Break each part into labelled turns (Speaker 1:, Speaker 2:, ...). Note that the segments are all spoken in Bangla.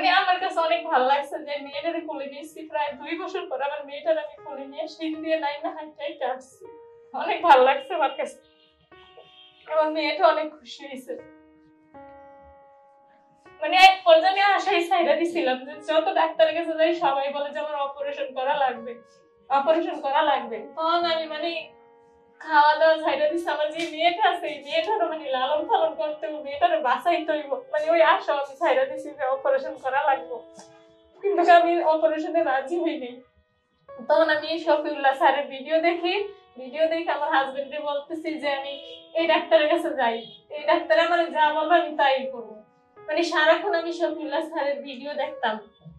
Speaker 1: মানে আমার কাছে অনেক ভালো লাগছে যে মেয়েটারে কোলে নিয়েছি প্রায় 2 বছর পর আমার মেয়েটার আমি কোলে নিয়ে সিঁড়ি দিয়ে নাইমা হাঁটতে আসছি। অনেক ভালো লাগছে আমার কাছে, আমার মেয়েটা অনেক খুশি হয়েছে। মানে এক পর্যায়ে আশাই ছাইড়া দিছিলাম যে যত ডাক্তারের কাছে যাই সবাই বলে যে আমার অপারেশন করা লাগবে, অপারেশন করা লাগবে। তখন আমি মানে খাওয়া দাওয়া ছাইড়া দিছি। আমার যে মেয়েটা আছে এই মেয়েটারও মানে লালন পালন করতে হবে, মেয়েটারও বাঁচাইতে হইব, মানে ওই আশা আমি ছাইড়া দিছি যে অপারেশন করা লাগবে। কিন্তু আমি অপারেশনে রাজি হইনি। তখন আমি শফিউল্লাহ স্যারের ভিডিও দেখে আমার হাজবেন্ডকে বলতেছি যে আমি এই ডাক্তারের কাছে যাই, এই ডাক্তার আমার যা বলবে আমি তাই করবো। মানে সারাক্ষণ আমি শফিউল্লাহ স্যারের ভিডিও দেখতাম।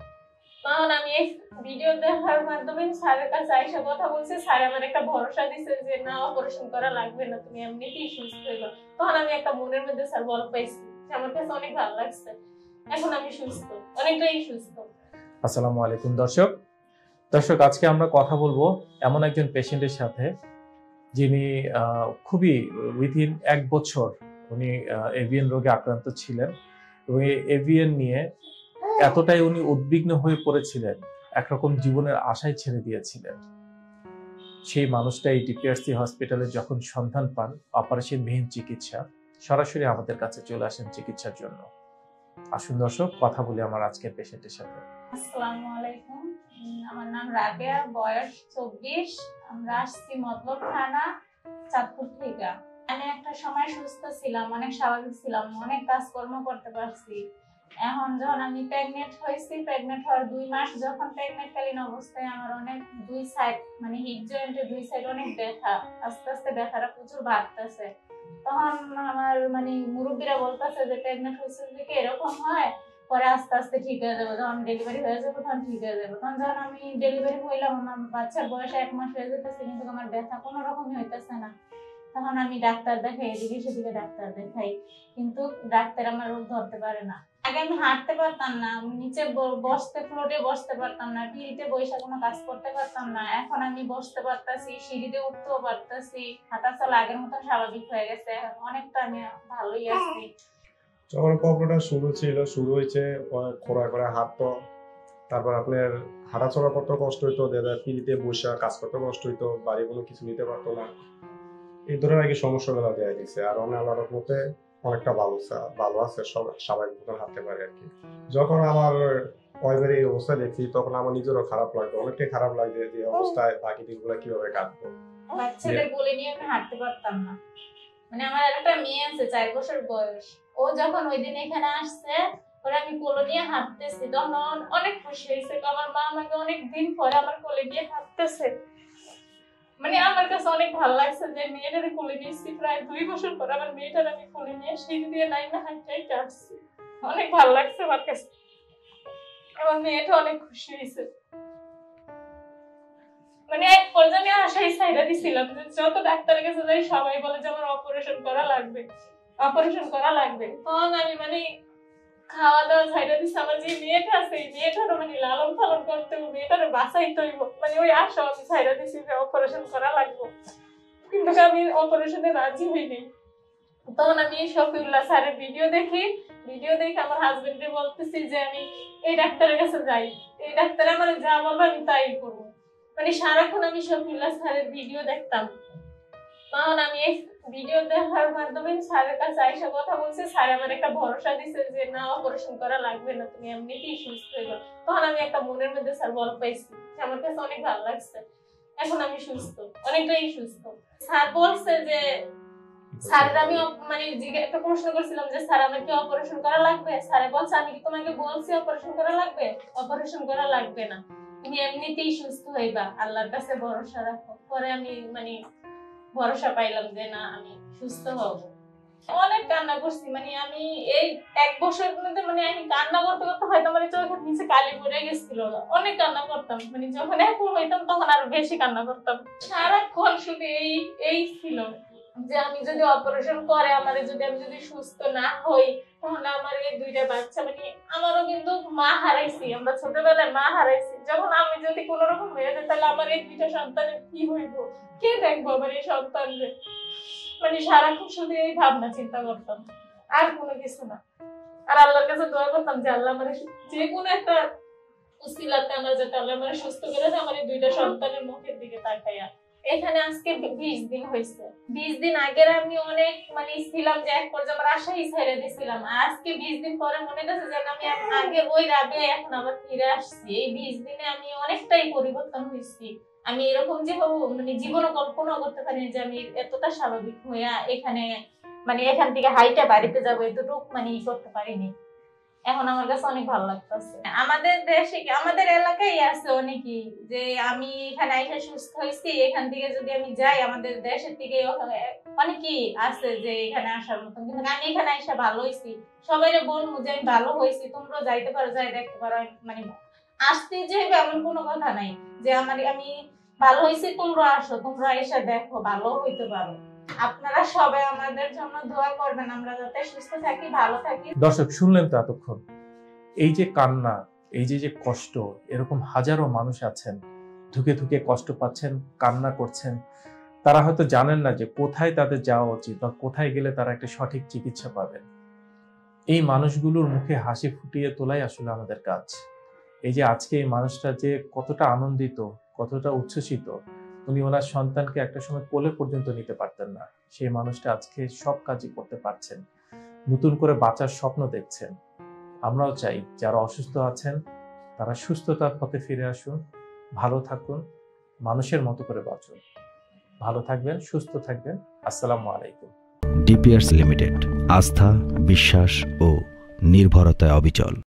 Speaker 1: তখন আমি এই ভিডিও দেখার মাধ্যমে স্যারের কাছে আইসা কথা বলছি। স্যার আমার একটা ভরসা দিছে যে না অপারেশন করা লাগবে না, তুমি এমনিতেই সুস্থ হইবা। তখন আমি একটা মনের মধ্যে স্যার বল পাইছি, আমার কাছে অনেক ভালো লাগছে। এখন আমি সুস্থ, অনেকটাই সুস্থ।
Speaker 2: আসসালামু আলাইকুম দর্শক, আজকে আমরা কথা বলবো এমন একজন পেশেন্টের সাথে যিনি খুবই উইথিন 1 বছর উনি এভিএন রোগে আক্রান্ত ছিলেন এবং এই এভিএন নিয়ে এতটাই উনি উদ্বিগ্ন হয়ে পড়েছিলেন, একরকম জীবনের আশাই ছেড়ে দিয়েছিলেন। সেই মানুষটা এই ডিপিআরসি হসপিটালে যখন সন্ধান পান অপারেশনবিহীন চিকিৎসা, সরাসরি আমাদের কাছে চলে আসেন চিকিৎসার জন্য। আসুন দর্শক কথা বলি আমার আজকের পেশেন্টের সাথে।
Speaker 1: আসসালামু আলাইকুম, আমার নাম রাবেয়া, বয়স 24। আমরা আসছি মতলব থানা, চাঁদপুর থেকে। আমি একটা সময় সুস্থ ছিলাম, অনেক স্বাভাবিক ছিলাম, অনেক কাজকর্ম করতে পারছি। এখন যখন আমি প্রেগনেন্ট হয়েছি, প্রেগনেন্ট হওয়ার 2 মাস যখন প্রেগনেন্টকালীন অবস্থায় আমার অনেক 2 সাইড মানে হিপ জয়েন্টের 2 সাইড অনেক ব্যথা, আস্তে আস্তে ব্যথাটা প্রচুর বাড়তেছে। তখন আমার মানে মুরব্বীরা বলতেছে যে প্রেগনেন্ট হয়েছে থেকে এরকম হয়, পরে আস্তে আস্তে ঠিক হয়ে যাবে, যখন ডেলিভারি হয়ে যাবে তখন ঠিক হয়ে যাবে। তখন যখন আমি ডেলিভারি হইলাম, আমার বাচ্চার বয়স 1 মাস হয়ে যেতেছে, কিন্তু আমার ব্যথা কোনো রকমই হইতেছে না। তখন আমি ডাক্তার দেখাই, এদিকে সেদিকে ডাক্তার দেখাই, কিন্তু ডাক্তার আমার রোগ ধরতে পারে না। আগে আমি হাঁটতে পারতাম না, নিচে বসতে ফ্লোরে বসতে পারতাম না, টিভিতে বসে কোনো কাজ করতে পারতাম না। এখন আমি বসতে পারতাছি, সিঁড়িতে উঠতেও পারতাছি, হাঁটা চলা আগের মতো স্বাভাবিক হয়ে গেছে, অনেকটা আমি ভালোই আছি।
Speaker 3: যখন প্রবলেমটা শুরু হয়েছে খোঁড়া করে হাঁটতো, তারপর আপনার হাঁটাচলা করতে কষ্ট হইতো, পিড়িতে বসে কাজ করতে কষ্ট হইতো, বাড়ি কোনো কিছু নিতে পারতো না। এই ধরনের আর কি সমস্যাগুলো দেখা দিচ্ছে। আর অনেক আল্লাহর মধ্যে অনেকটা ভালো আছে, সব স্বাভাবিক মতন হাঁটতে পারে আর কি। যখন আমার পরিবারের এই অবস্থা দেখি তখন আমার নিজেরও খারাপ লাগতো, অনেকটাই খারাপ লাগে যে অবস্থায় বাকি দিনগুলো কিভাবে কাটবো।
Speaker 1: বাচ্চাদের কোলে নিয়ে আমি হাঁটতে পারতাম না। মানে আমার একটা মেয়ে আছে 4 বছর বয়স, ও যখন ওই দিন এখানে আসছে, ওরা আমি কোলে নিয়ে হাঁটতেছি, তখন অনেক খুশি হয়েছে। আমার মা আমাকে অনেক দিন পরে আমার কোলে নিয়ে হাঁটতেছে। মানে আমার কাছে অনেক ভালো লাগছে যে মেয়েটারে কোলে নিয়েছি প্রায় 2 বছর পর আমার মেয়েটার আমি কোলে নিয়ে সিঁড়ি দিয়ে নাইমা হাঁটতে আসছি। অনেক ভালো লাগছে আমার কাছে, আমার মেয়েটা অনেক খুশি হয়েছে। মানে এক পর্যায়ে আশাই ছাইড়া দিছিলাম যে যত ডাক্তারের কাছে যাই সবাই বলে যে আমার অপারেশন করা লাগবে, অপারেশন করা লাগবে। তখন আমি মানে খাওয়া দাওয়া ছাইড়া দিছি। আমার যে মেয়েটা আছে এই মেয়েটারও মানে লালন পালন করতে হবে, মেয়েটারও বাঁচাইতে হইব, মানে ওই আশা আমি ছাইড়া দিছি যে অপারেশন করা লাগবে। কিন্তু আমি অপারেশনে রাজি হইনি। তখন আমি শফিউল্লাহ স্যারের ভিডিও দেখে আমার হাজবেন্ডকে বলতেছি যে আমি এই ডাক্তারের কাছে যাই, এই ডাক্তার আমার যা বলবে আমি তাই করবো। মানে সারাক্ষণ আমি শফিউল্লাহ স্যারের ভিডিও দেখতাম। তখন আমি এই ভিডিও দেখার মাধ্যমে স্যারের কাছে আইসা কথা বলছি। স্যার আমার একটা ভরসা দিছে যে না অপারেশন করা লাগবে না, তুমি এমনিতেই সুস্থ হইবা। তখন আমি একটা মনের মধ্যে স্যার বল পাইছি, আমার কাছে অনেক ভালো লাগছে। এখন আমি সুস্থ, অনেকটাই সুস্থ। স্যার বলছে যে স্যার আমি মানে একটা প্রশ্ন করছিলাম যে স্যার আমার কি অপারেশন করা লাগবে, স্যারে বলছে আমি কি তোমাকে বলছি অপারেশন করা লাগবে? অপারেশন করা লাগবে না, তুমি এমনিতেই সুস্থ হইবা, আল্লাহর কাছে ভরসা রাখো। পরে আমি মানে ভরসা পাইলাম যে না আমি সুস্থ হব। অনেক কান্না করছি, মানে আমি এই 1 বছরের মধ্যে মানে আমি কান্না করতে করতে হয়তো মানে চোখের নিচে কালি পড়ে গেছিল, অনেক কান্না করতাম। মানে যখন এখন হইতাম তখন আরো বেশি কান্না করতাম। সারাক্ষণ শুধু এই ছিল যে আমি যদি অপারেশন করে আমি যদি সুস্থ না হই, তাহলে আমার এই 2টা বাচ্চা, মানে আমারও কিন্তু মা হারাইছি, আমরা ছোটবেলায় মা হারাইছি। যখন আমি যদি কোন রকম হয়ে যায় তাহলে আমার এই 2টা সন্তানের কি হইব, কে দেখবো আমার এই সন্তানদের? মানে সারাক্ষণ শুধু এই ভাবনা চিন্তা করতাম, আর কোনো কিছু না। আর আল্লাহর কাছে দোয়া করতাম যে আল্লাহ আমার যে কোনো একটা উসিলাতে আমার যাতে আল্লাহ আমার সুস্থ করে দেয়, আমার এই দুইটা সন্তানের মুখের দিকে তাকাইয়া। এখানে আজকে 20 দিন হয়েছে। 20 দিন আগের আমি অনেক মানে ছিলাম যে এক পর্যায়ে আমার আশাই ছেড়ে দিয়েছিলাম। আজকে 20 দিন পরে মনে হচ্ছে যে আমি আগে ওই রাবে এখন আবার ফিরে আসছি। এই 20 দিনে আমি অনেকটাই পরিবর্তন হয়েছি। আমি এরকম যে মানে জীবনে কল্পনা করতে পারিনি যে আমি এতটা স্বাভাবিক হইয়া এখানে মানে এখান থেকে হাইটা বাড়িতে যাবো, এতটুক মানে করতে পারিনি। এখন আমার কাছে অনেক ভালো লাগতেছে। আমাদের দেশে আমাদের এলাকায় আছে অনেকেই যে আমি এখানে আইসা সুস্থ হয়েছি, এখান থেকে যদি আমি যাই আমাদের দেশের থেকে অনেকেই আছে যে এখানে আসার মতন, কিন্তু আমি এখানে আইসা ভালো হয়েছি। সবাই বলবো যে আমি ভালো হয়েছি, তোমরা যাইতে পারো, যাই দেখতে পারো। মানে আসতে যে এমন কোনো কথা নাই যে আমি ভালো হয়েছি, তোমরা আসো, তোমরা এসে দেখো, ভালো হইতে পারো। আপনারা সবাই আমাদের জন্য দোয়া করবেন, আমরা যাতে সুস্থ থাকি, ভালো থাকি।
Speaker 2: দর্শক শুনলেন তো এতক্ষণ, এই যে কান্না, এই যে কষ্ট, এরকম হাজারো মানুষ আছেন ধুকে ধুকে কষ্ট পাচ্ছেন, কান্না করছেন। তারা হয়তো জানেন না যে কোথায় তাদের যাওয়া উচিত বা কোথায় গেলে তারা একটা সঠিক চিকিৎসা পাবেন। এই মানুষগুলোর মুখে হাসি ফুটিয়ে তোলাই আসলে আমাদের কাজ। এই যে আজকে এই মানুষটা যে কতটা আনন্দিত, কতটা উচ্ছ্বসিত, উনি ওনার সন্তানকে একটা সময় কোলে পর্যন্ত নিতে পারতেন না, সেই মানুষটা আজকে সব কাজই করতে পারছেন, নতুন করে বাঁচার স্বপ্ন দেখছেন। আমরাও চাই যারা অসুস্থ আছেন তারা সুস্থতার পথে ফিরে আসুন, ভালো থাকুন, মানুষের মতো করে বাঁচুন। ভালো থাকবেন, সুস্থ থাকবেন। আসসালামু আলাইকুম।
Speaker 4: ডিপিআরস লিমিটেড, আস্থা, বিশ্বাস ও নির্ভরতায় অবিচল।